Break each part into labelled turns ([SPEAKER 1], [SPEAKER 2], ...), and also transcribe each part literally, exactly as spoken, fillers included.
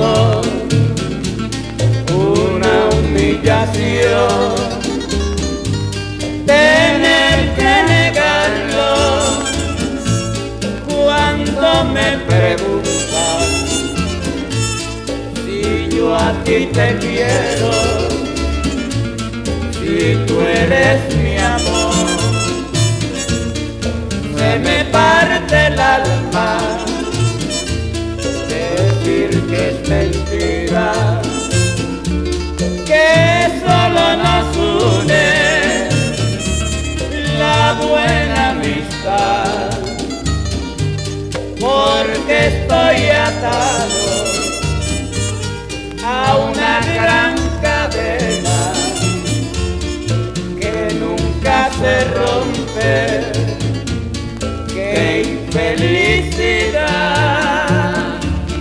[SPEAKER 1] siento una humillación tener que negarlo cuando me preguntan si yo a ti te quiero, si tú eres mi amor. Se me parte el alma decir que es mentira, que solo nos une la buena amistad, porque estoy atado a una gran cadena que nunca se rompe. ¡Qué infelicidad!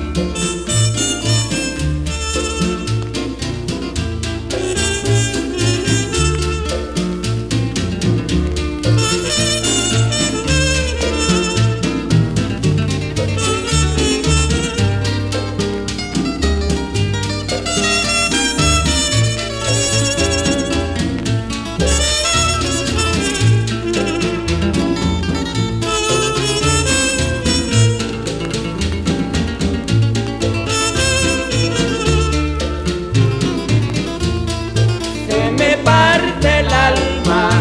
[SPEAKER 1] Parte el alma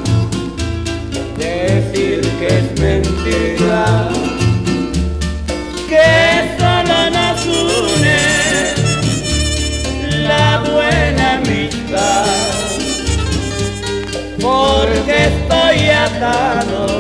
[SPEAKER 1] decir que es mentira, que solo nos une la buena amistad, porque estoy atado